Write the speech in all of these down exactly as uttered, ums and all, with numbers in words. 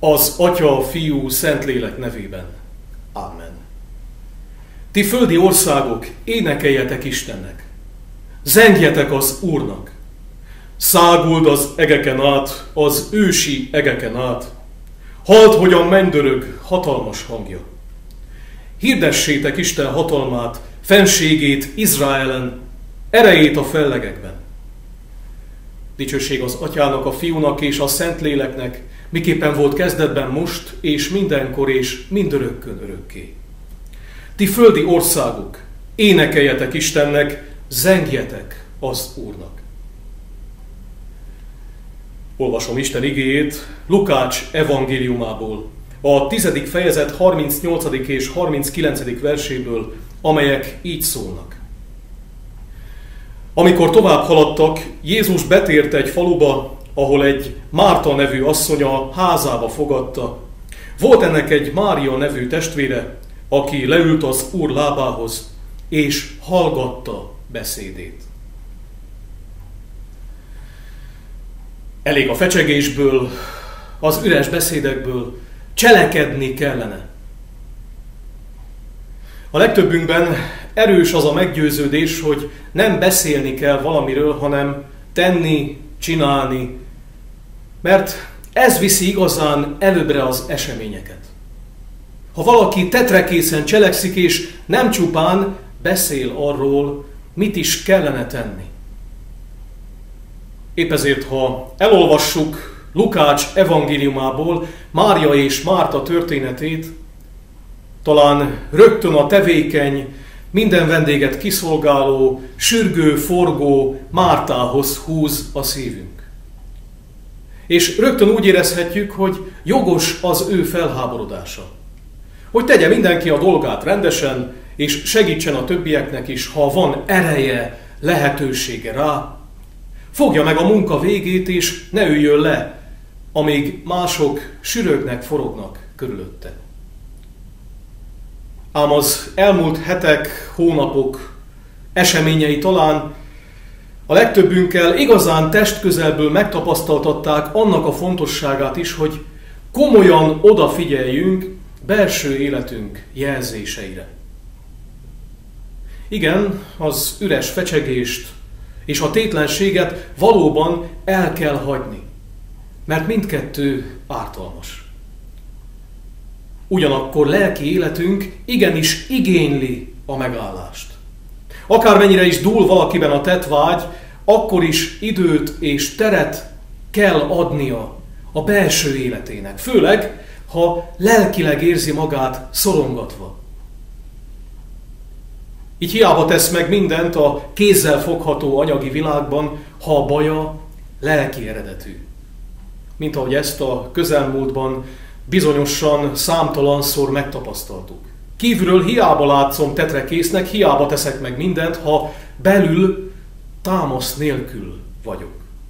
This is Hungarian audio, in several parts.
Az Atya, Fiú, Szentlélek nevében. Amen. Ti földi országok, énekeljetek Istennek! Zengjetek az Úrnak! Száguld az egeken át, az ősi egeken át! Halld, hogyan mennydörög hatalmas hangja! Hirdessétek Isten hatalmát, fenségét Izraelen, erejét a fellegekben! Dicsőség az Atyának, a Fiúnak és a Szentléleknek, miképpen volt kezdetben, most, és mindenkor, és mindörökkön örökké. Ti földi országok, énekeljetek Istennek, zengjetek az Úrnak. Olvasom Isten igéjét Lukács evangéliumából, a tizedik fejezet harmincnyolcadik és harminckilencedik verséből, amelyek így szólnak. Amikor tovább haladtak, Jézus betért egy faluba, ahol egy Márta nevű asszonya házába fogadta. Volt ennek egy Mária nevű testvére, aki leült az Úr lábához, és hallgatta beszédét. Elég a fecsegésből, az üres beszédekből, cselekedni kellene. A legtöbbünkben erős az a meggyőződés, hogy nem beszélni kell valamiről, hanem tenni, csinálni, mert ez viszi igazán előbbre az eseményeket. Ha valaki tetrekészen cselekszik, és nem csupán beszél arról, mit is kellene tenni. Épp ezért, ha elolvassuk Lukács evangéliumából Mária és Márta történetét, talán rögtön a tevékeny, minden vendéget kiszolgáló, sürgő, forgó Mártához húz a szívünk. És rögtön úgy érezhetjük, hogy jogos az ő felháborodása. Hogy tegye mindenki a dolgát rendesen, és segítsen a többieknek is, ha van ereje, lehetősége rá. Fogja meg a munka végét, és ne üljön le, amíg mások sürögnek, forognak körülötte. Ám az elmúlt hetek, hónapok eseményei talán a legtöbbünkkel igazán testközelből megtapasztaltatták annak a fontosságát is, hogy komolyan odafigyeljünk belső életünk jelzéseire. Igen, az üres fecsegést és a tétlenséget valóban el kell hagyni, mert mindkettő ártalmas. Ugyanakkor lelki életünk igenis igényli a megállást. Akármennyire is dúl valakiben a tettvágy, akkor is időt és teret kell adnia a belső életének, főleg, ha lelkileg érzi magát szorongatva. Így hiába tesz meg mindent a kézzel fogható anyagi világban, ha a baja lelki eredetű. Mint ahogy ezt a közelmúltban bizonyosan számtalanszor megtapasztaltuk. Kívülről hiába látszom tetrekésznek, hiába teszek meg mindent, ha belül támasz nélkül vagyok.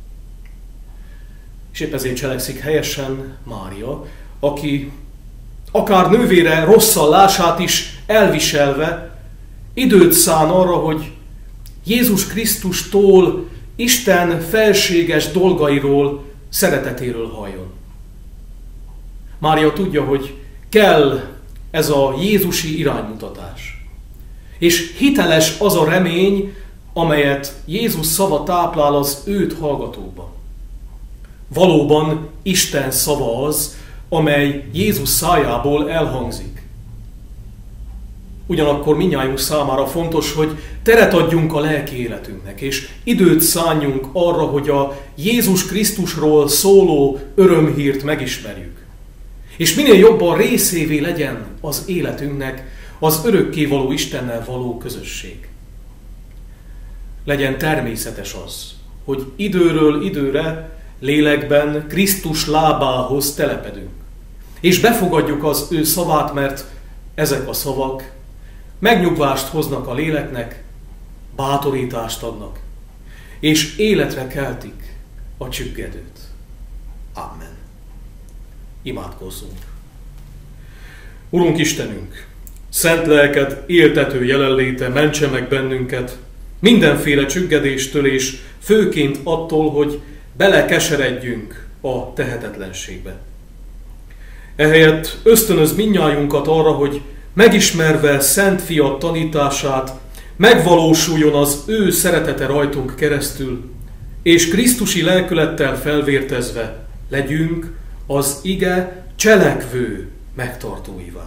És épp ezért cselekszik helyesen Mária, aki akár nővére rosszallását is elviselve időt szán arra, hogy Jézus Krisztustól, Isten felséges dolgairól, szeretetéről halljon. Mária tudja, hogy kell ez a jézusi iránymutatás. És hiteles az a remény, amelyet Jézus szava táplál az őt hallgatóban. Valóban Isten szava az, amely Jézus szájából elhangzik. Ugyanakkor mindnyájunk számára fontos, hogy teret adjunk a lelki életünknek, és időt szánjunk arra, hogy a Jézus Krisztusról szóló örömhírt megismerjük. És minél jobban részévé legyen az életünknek az örökkévaló Istennel való közösség. Legyen természetes az, hogy időről időre lélekben Krisztus lábához telepedünk. És befogadjuk az ő szavát, mert ezek a szavak megnyugvást hoznak a léleknek, bátorítást adnak, és életre keltik a csüggedőt. Amen. Imádkozzunk. Urunk Istenünk, szent lelked éltető jelenléte mentse meg bennünket mindenféle csüggedéstől, és főként attól, hogy belekeseredjünk a tehetetlenségbe. Ehelyett ösztönöz mindnyájunkat arra, hogy megismerve Szent Fia tanítását, megvalósuljon az ő szeretete rajtunk keresztül, és krisztusi lelkülettel felvértezve legyünk az ige cselekvő megtartóivá.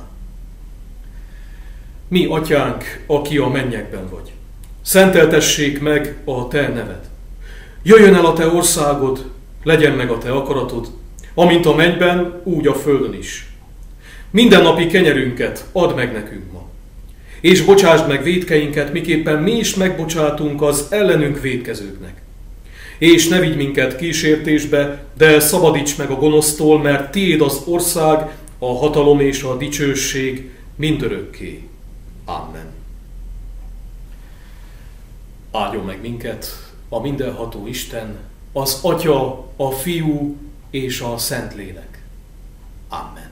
Mi, Atyánk, aki a mennyekben vagy, szenteltessék meg a te neved. Jöjjön el a te országod, legyen meg a te akaratod, amint a mennyben, úgy a földön is. Mindennapi kenyerünket add meg nekünk ma, és bocsásd meg vétkeinket, miképpen mi is megbocsátunk az ellenünk vétkezőknek. És ne vigy minket kísértésbe, de szabadíts meg a gonosztól, mert tiéd az ország, a hatalom és a dicsőség mindörökké. Amen. Áldjon meg minket a mindenható Isten, az Atya, a Fiú és a Szentlélek. Amen.